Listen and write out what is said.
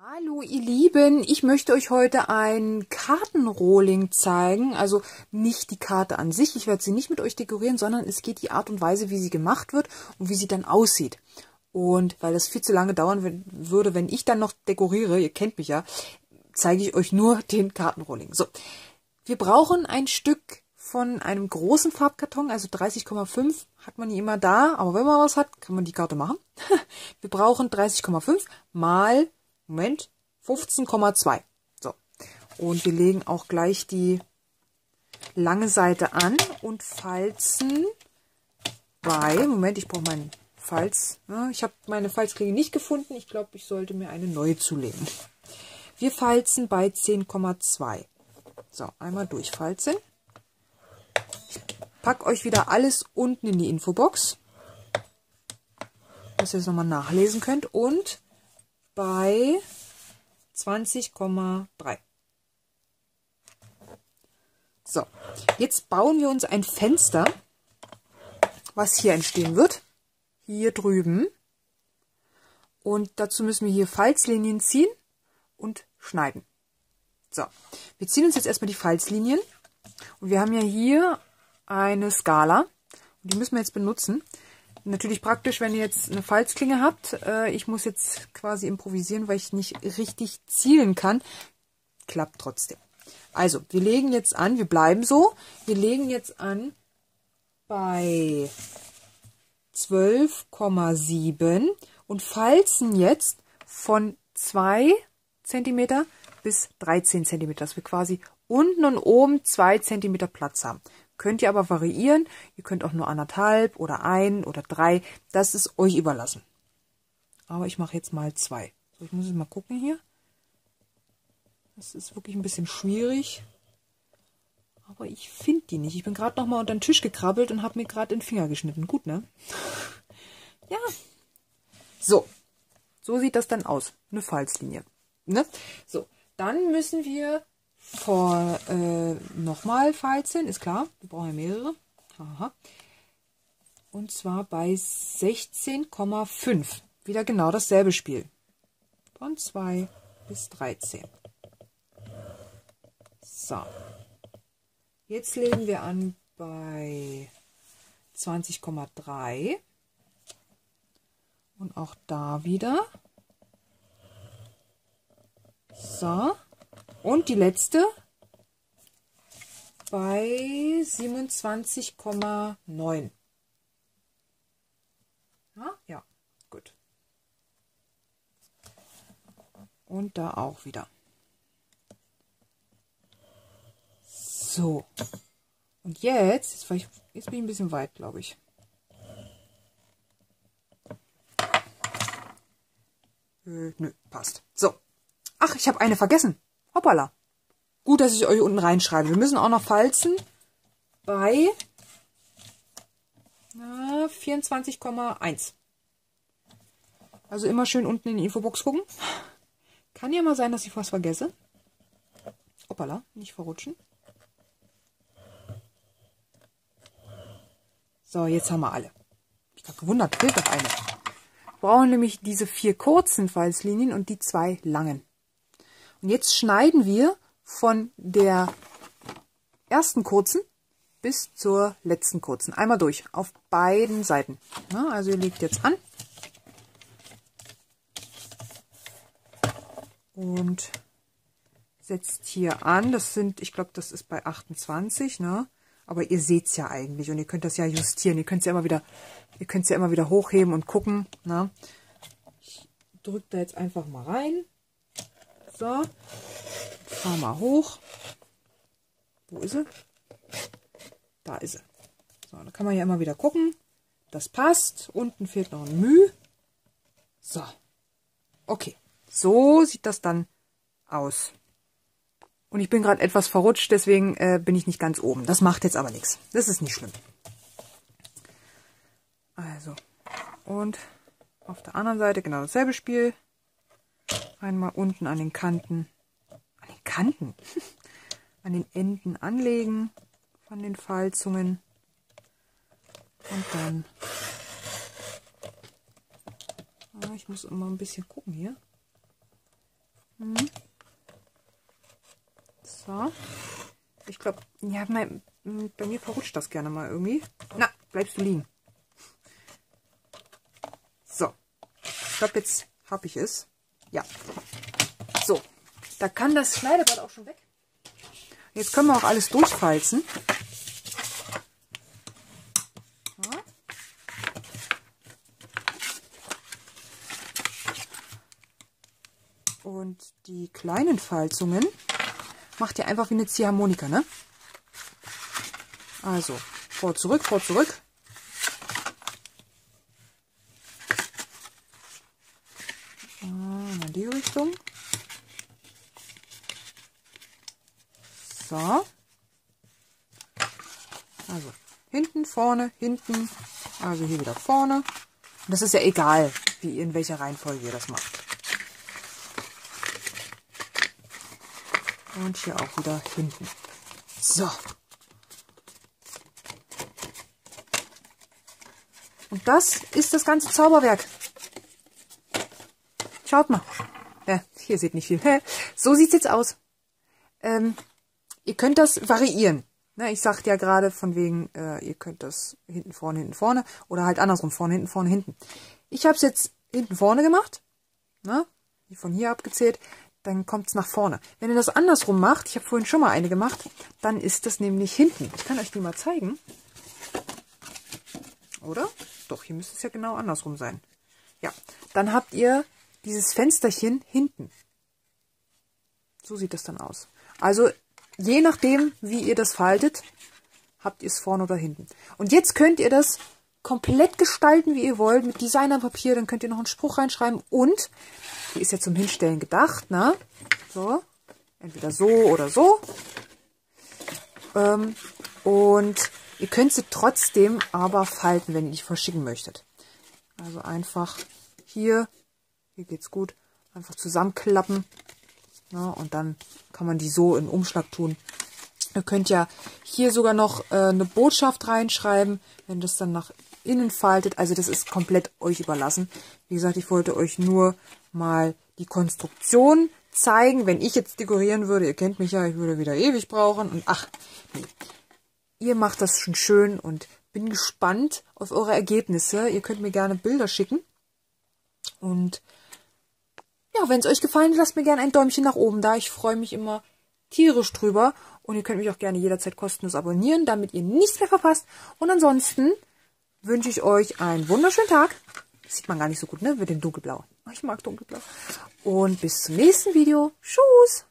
Hallo ihr Lieben, ich möchte euch heute ein Kartenrohling zeigen, also nicht die Karte an sich, ich werde sie nicht mit euch dekorieren, sondern es geht die Art und Weise, wie sie gemacht wird und wie sie dann aussieht. Und weil das viel zu lange dauern würde, wenn ich dann noch dekoriere, ihr kennt mich ja, zeige ich euch nur den Kartenrohling. So, wir brauchen ein Stück von einem großen Farbkarton, also 30,5 hat man nie immer da, aber wenn man was hat, kann man die Karte machen. Wir brauchen 30,5 mal 15,2. So. Und wir legen auch gleich die lange Seite an und falzen bei, Moment, ich brauche meinen Falz. Ja, ich habe meine Falzklinge nicht gefunden. Ich glaube, ich sollte mir eine neue zulegen. Wir falzen bei 10,2. So, einmal durchfalzen. Ich packe euch wieder alles unten in die Infobox, dass ihr es nochmal nachlesen könnt. Und bei 20,3. So, jetzt bauen wir uns ein Fenster, was hier entstehen wird. Hier drüben. Und dazu müssen wir hier Falzlinien ziehen und schneiden. So, wir ziehen uns jetzt erstmal die Falzlinien. Und wir haben ja hier eine Skala. Und die müssen wir jetzt benutzen. Natürlich praktisch, wenn ihr jetzt eine Falzklinge habt. Ich muss jetzt quasi improvisieren, weil ich nicht richtig zielen kann. Klappt trotzdem. Also, wir legen jetzt an, wir bleiben so. Wir legen jetzt an bei 12,7 und falzen jetzt von 2 cm bis 13 cm, dass wir quasi unten und oben 2 cm Platz haben. Könnt ihr aber variieren. Ihr könnt auch nur 1,5 oder 1 oder 3. Das ist euch überlassen. Aber ich mache jetzt mal 2. So, ich muss jetzt mal gucken hier. Das ist wirklich ein bisschen schwierig. Aber ich finde die nicht. Ich bin gerade noch mal unter den Tisch gekrabbelt und habe mir gerade den Finger geschnitten. Gut, ne? Ja. So. So sieht das dann aus. Eine Falzlinie. Ne? So. Dann müssen wir nochmal falzen, ist klar, wir brauchen ja mehrere. Aha. Und zwar bei 16,5. Wieder genau dasselbe Spiel. Von 2 bis 13. So. Jetzt legen wir an bei 20,3. Und auch da wieder. So. Und die letzte bei 27,9. Ja, gut. Und da auch wieder. So. Und jetzt bin ich ein bisschen weit, glaube ich. Nö, passt. So. Ach, ich habe eine vergessen. Hoppala. Gut, dass ich euch unten reinschreibe. Wir müssen auch noch falzen bei 24,1. Also immer schön unten in die Infobox gucken. Kann ja mal sein, dass ich was vergesse. Hoppala, nicht verrutschen. So, jetzt haben wir alle. Ich habe gewundert, fehlt doch eine. Wir brauchen nämlich diese 4 kurzen Falzlinien und die 2 langen. Und jetzt schneiden wir von der ersten kurzen bis zur letzten kurzen. Einmal durch, auf beiden Seiten. Ja, also ihr legt jetzt an. Und setzt hier an. Das sind, ich glaube, das ist bei 28, ne? Aber ihr seht es ja eigentlich und ihr könnt das ja justieren. Ihr könnt es ja immer wieder hochheben und gucken. Ne? Ich drücke da jetzt einfach mal rein. So. Fahr mal hoch. Wo ist sie? Da ist sie. So, da kann man ja immer wieder gucken. Das passt. Unten fehlt noch ein Müh. So. Okay. So sieht das dann aus. Und ich bin gerade etwas verrutscht, deswegen bin ich nicht ganz oben. Das macht jetzt aber nichts. Das ist nicht schlimm. Also. Und auf der anderen Seite genau dasselbe Spiel. Einmal unten an den Kanten. An den Enden anlegen von den Falzungen und dann, ich muss immer ein bisschen gucken hier, So. Ich glaube, ja, bei mir verrutscht das gerne mal irgendwie. Na, bleibst du liegen. So. Ich glaube, jetzt habe ich es. Ja. So. Da kann das Schneidebrett auch schon weg. Jetzt können wir auch alles durchfalzen. Ja. Und die kleinen Falzungen macht ihr einfach wie eine Ziehharmonika, ne? Also, vor, zurück, vor, zurück. In die Richtung. So. Also, hinten, vorne, hinten. Also hier wieder vorne. Und das ist ja egal, wie in welcher Reihenfolge ihr das macht. Und hier auch wieder hinten. So. Und das ist das ganze Zauberwerk. Schaut mal. Ja, hier seht nicht viel. So sieht es jetzt aus. Ihr könnt das variieren. Ne, ich sagte ja gerade von wegen, ihr könnt das hinten, vorne. Oder halt andersrum, vorne, hinten. Ich habe es jetzt hinten, vorne gemacht. Ne, von hier abgezählt. Dann kommt es nach vorne. Wenn ihr das andersrum macht, ich habe vorhin schon mal eine gemacht, dann ist das nämlich hinten. Ich kann euch die mal zeigen. Oder? Doch, hier müsste es ja genau andersrum sein. Ja, dann habt ihr dieses Fensterchen hinten. So sieht das dann aus. Also, je nachdem, wie ihr das faltet, habt ihr es vorne oder hinten. Und jetzt könnt ihr das komplett gestalten, wie ihr wollt, mit Designerpapier. Dann könnt ihr noch einen Spruch reinschreiben. Und, die ist ja zum Hinstellen gedacht, ne? So, entweder so oder so. Und ihr könnt sie trotzdem aber falten, wenn ihr die verschicken möchtet. Also einfach hier geht's gut, einfach zusammenklappen. Ne? Und dann kann man die so in den Umschlag tun. Ihr könnt ja hier sogar noch eine Botschaft reinschreiben, wenn das dann nach innen faltet. Also das ist komplett euch überlassen. Wie gesagt, ich wollte euch nur mal die Konstruktion zeigen. Wenn ich jetzt dekorieren würde, ihr kennt mich ja, ich würde wieder ewig brauchen. Und ach, nee. Ihr macht das schon schön und bin gespannt auf eure Ergebnisse. Ihr könnt mir gerne Bilder schicken. Und ja, wenn es euch gefallen hat, lasst mir gerne ein Däumchen nach oben da. Ich freue mich immer tierisch drüber. Und ihr könnt mich auch gerne jederzeit kostenlos abonnieren, damit ihr nichts mehr verpasst. Und ansonsten wünsche ich euch einen wunderschönen Tag. Das sieht man gar nicht so gut, ne? Mit dem Dunkelblau. Ich mag Dunkelblau. Und bis zum nächsten Video. Tschüss!